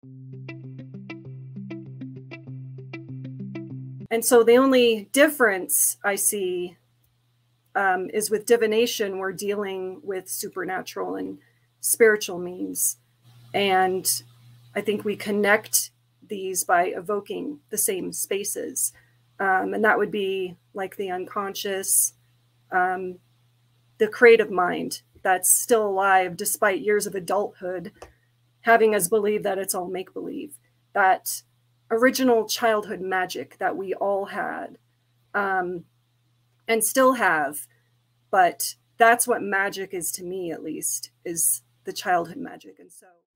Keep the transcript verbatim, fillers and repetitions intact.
And so the only difference I see um, is with divination, we're dealing with supernatural and spiritual means. And I think we connect these by evoking the same spaces. Um, and that would be like the unconscious, um, the creative mind that's still alive despite years of adulthood, having us believe that it's all make-believe. That original childhood magic that we all had um, and still have. But that's what magic is to me, at least, is the childhood magic. And so